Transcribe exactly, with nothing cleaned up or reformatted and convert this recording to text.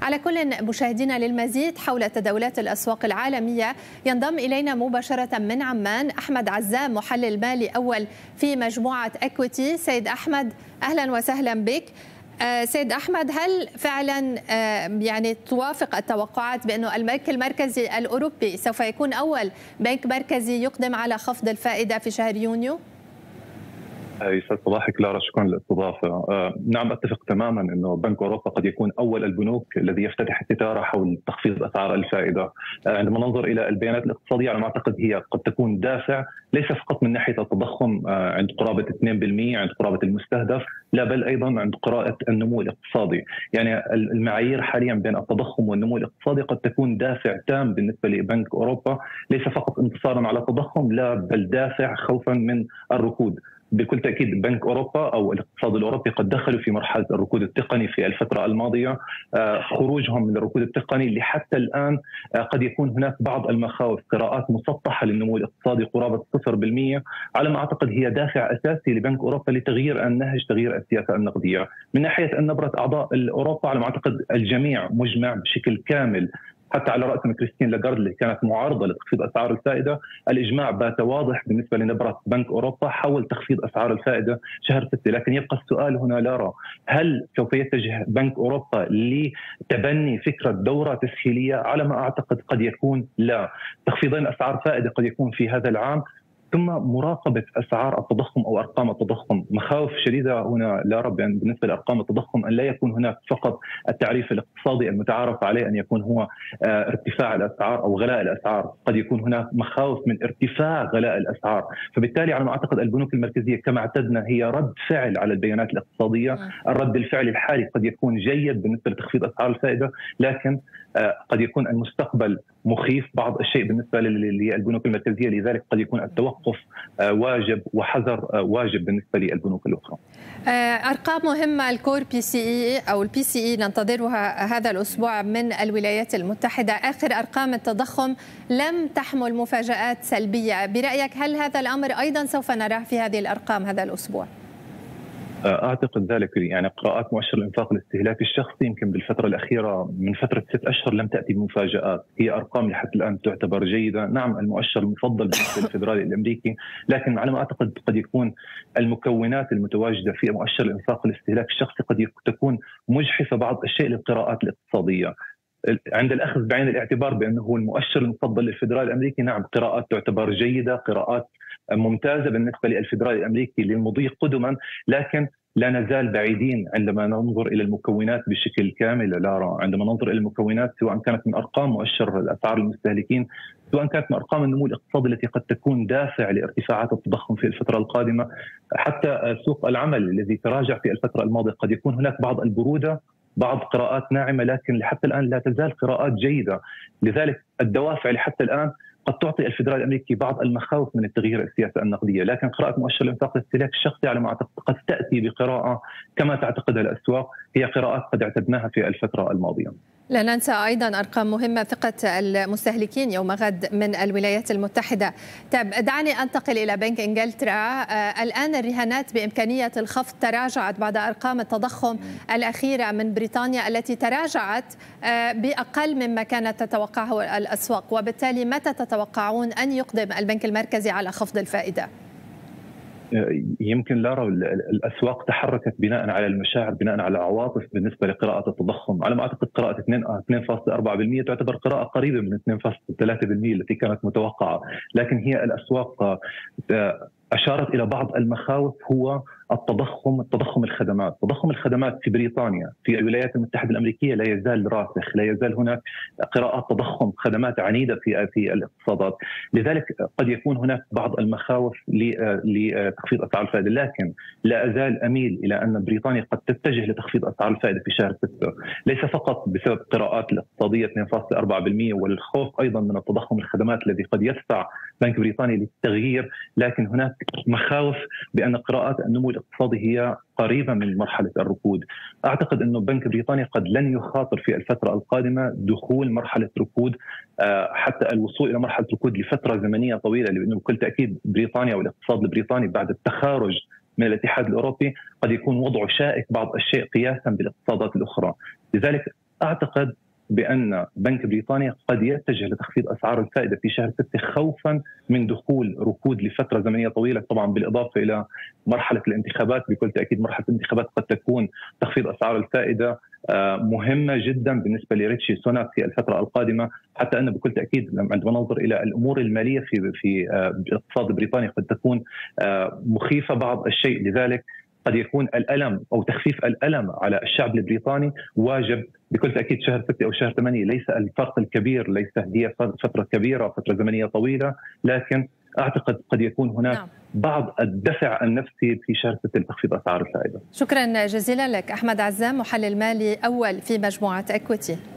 على كل مشاهدينا للمزيد حول تداولات الأسواق العالمية ينضم إلينا مباشرة من عمان أحمد عزام محلل مالي أول في مجموعة إكويتي. سيد أحمد أهلا وسهلا بك. سيد أحمد، هل فعلا يعني توافق التوقعات بأنه البنك المركزي الأوروبي سوف يكون أول بنك مركزي يقدم على خفض الفائدة في شهر يونيو؟ يسعد صباحك لارا، شكرا للاستضافه. آه نعم، اتفق تماما انه بنك اوروبا قد يكون اول البنوك الذي يفتتح الستاره حول تخفيض اسعار الفائده. آه عندما ننظر الى البيانات الاقتصاديه على ما اعتقد هي قد تكون دافع ليس فقط من ناحيه التضخم آه عند قرابه اثنين بالمئة عند قرابه المستهدف، لا بل ايضا عند قراءه النمو الاقتصادي. يعني المعايير حاليا بين التضخم والنمو الاقتصادي قد تكون دافع تام بالنسبه لبنك اوروبا، ليس فقط انتصارا على التضخم، لا بل دافع خوفا من الركود. بكل تأكيد بنك أوروبا أو الاقتصاد الأوروبي قد دخلوا في مرحلة الركود التقني في الفترة الماضية. خروجهم من الركود التقني اللي حتى الآن قد يكون هناك بعض المخاوف، قراءات مسطحة للنمو الاقتصادي قرابة صفر بالمئة، على ما أعتقد هي دافع أساسي لبنك أوروبا لتغيير النهج، تغيير السياسة النقدية. من ناحية أن نبرة أعضاء أوروبا على ما أعتقد الجميع مجمع بشكل كامل، حتى على رأسهم كريستين لاغارد اللي كانت معارضة لتخفيض أسعار الفائدة. الإجماع بات واضح بالنسبة لنبرة بنك أوروبا حول تخفيض أسعار الفائدة شهر ستة. لكن يبقى السؤال هنا لارا، هل سوف يتجه بنك أوروبا لتبني فكرة دورة تسهيلية؟ على ما أعتقد قد يكون لا. تخفيضين أسعار فائدة قد يكون في هذا العام، ثم مراقبة أسعار التضخم أو أرقام التضخم. مخاوف شديدة هنا لا رب يعني بالنسبة لأرقام التضخم أن لا يكون هناك فقط التعريف الاقتصادي المتعارف عليه أن يكون هو ارتفاع الأسعار أو غلاء الأسعار، قد يكون هناك مخاوف من ارتفاع غلاء الأسعار. فبالتالي على ما أعتقد البنوك المركزية كما اعتدنا هي رد فعل على البيانات الاقتصادية. الرد الفعلي الحالي قد يكون جيد بالنسبة لتخفيض أسعار الفائدة، لكن قد يكون المستقبل مخيف بعض الشيء بالنسبة للبنوك المركزية، لذلك قد يكون التوقف واجب وحذر واجب بالنسبة للبنوك الأخرى. أرقام مهمة الكور بي سي إي أو البي سي إي ننتظرها هذا الأسبوع من الولايات المتحدة. آخر أرقام التضخم لم تحمل مفاجآت سلبية، برأيك هل هذا الأمر أيضا سوف نراه في هذه الأرقام هذا الأسبوع؟ أعتقد ذلك. يعني قراءات مؤشر الإنفاق الاستهلاكي الشخصي يمكن بالفترة الأخيرة من فترة ست أشهر لم تأتي بمفاجآت، هي أرقام لحد الآن تعتبر جيدة. نعم المؤشر المفضل بالنسبة للفدرالي الأمريكي، لكن على ما أعتقد قد يكون المكونات المتواجدة في مؤشر الإنفاق الاستهلاكي الشخصي قد تكون مجحفة بعض الشيء للقراءات الاقتصادية. عند الأخذ بعين الاعتبار بأنه هو المؤشر المفضل للفدرالي الأمريكي، نعم قراءات تعتبر جيدة، قراءات ممتازة بالنسبة للفدرالي الأمريكي للمضي قدما، لكن لا نزال بعيدين عندما ننظر إلى المكونات بشكل كامل. لارا، عندما ننظر إلى المكونات سواء كانت من أرقام مؤشر الأسعار المستهلكين، سواء كانت من أرقام النمو الاقتصادي التي قد تكون دافع لارتفاعات التضخم في الفترة القادمة، حتى سوق العمل الذي تراجع في الفترة الماضية، قد يكون هناك بعض البرودة، بعض قراءات ناعمة، لكن حتى الآن لا تزال قراءات جيدة. لذلك الدوافع لحتى الآن قد تعطي الفدرالي الامريكي بعض المخاوف من التغيير السياسه النقديه، لكن قراءه مؤشر الانفاق الاستهلاكي الشخصي على ما اعتقد قد تاتي بقراءه كما تعتقدها الاسواق، هي قراءات قد اعتدناها في الفتره الماضيه. لا ننسى أيضا أرقام مهمة، ثقة المستهلكين يوم غد من الولايات المتحدة. طيب دعني أنتقل إلى بنك إنجلترا. آه الآن الرهانات بإمكانية الخفض تراجعت بعد أرقام التضخم الأخيرة من بريطانيا التي تراجعت آه بأقل مما كانت تتوقعه الأسواق، وبالتالي متى تتوقعون أن يقدم البنك المركزي على خفض الفائدة؟ يمكن لارا الاسواق تحركت بناء على المشاعر، بناء على العواطف بالنسبه لقراءه التضخم. على ما اعتقد قراءه اثنين فاصلة أربعة بالمئة تعتبر قراءه قريبه من اثنين فاصلة ثلاثة بالمئة التي كانت متوقعه، لكن هي الاسواق أشارت إلى بعض المخاوف، هو التضخم التضخم الخدمات تضخم الخدمات في بريطانيا في الولايات المتحدة الأمريكية لا يزال راسخ، لا يزال هناك قراءات تضخم خدمات عنيدة في في الاقتصادات. لذلك قد يكون هناك بعض المخاوف لتخفيض أسعار الفائدة، لكن لا أزال أميل إلى أن بريطانيا قد تتجه لتخفيض أسعار الفائدة في شهر ستة، ليس فقط بسبب قراءات الاقتصادية اثنين فاصلة أربعة بالمئة والخوف أيضا من التضخم الخدمات الذي قد يدفع بنك بريطانيا للتغيير، لكن هناك مخاوف بأن قراءات النمو الاقتصادي هي قريبة من مرحلة الركود. أعتقد أن بنك بريطانيا قد لن يخاطر في الفترة القادمة دخول مرحلة ركود، حتى الوصول إلى مرحلة ركود لفترة زمنية طويلة، لأنه بكل تأكيد بريطانيا والاقتصاد البريطاني بعد التخارج من الاتحاد الأوروبي قد يكون وضعه شائك بعض الشيء قياسا بالاقتصادات الأخرى. لذلك اعتقد بأن بنك بريطانيا قد يتجه لتخفيض أسعار الفائدة في شهر ستة خوفا من دخول ركود لفترة زمنية طويلة، طبعا بالإضافة إلى مرحلة الانتخابات. بكل تأكيد مرحلة الانتخابات قد تكون تخفيض أسعار الفائدة مهمة جدا بالنسبة لريتشي سوناك في الفترة القادمة، حتى أن بكل تأكيد عندما ننظر إلى الأمور المالية في في اقتصاد بريطانيا قد تكون مخيفة بعض الشيء. لذلك قد يكون الألم أو تخفيف الألم على الشعب البريطاني واجب بكل تأكيد. شهر ستة أو شهر ثمانية ليس الفرق الكبير، ليس هي فترة كبيرة، فترة زمنية طويلة، لكن أعتقد قد يكون هناك نعم. بعض الدفع النفسي في شهر ستة لتخفيض أسعار الفائدة. شكرا جزيلا لك أحمد عزام، محلل مالي أول في مجموعة إكويتي.